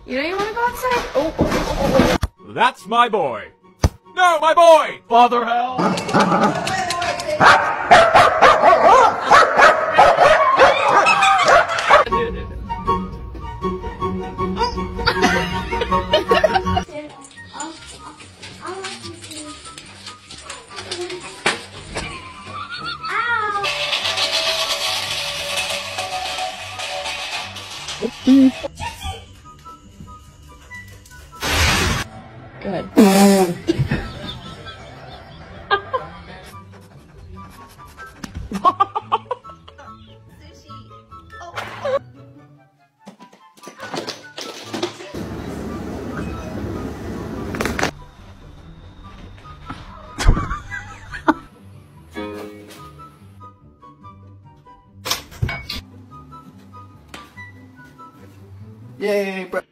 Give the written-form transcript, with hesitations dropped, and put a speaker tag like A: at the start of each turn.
A: You know you want to go outside? Oh.
B: That's my boy. No, my boy! Father hell!
A: Good.
C: Yay, bro.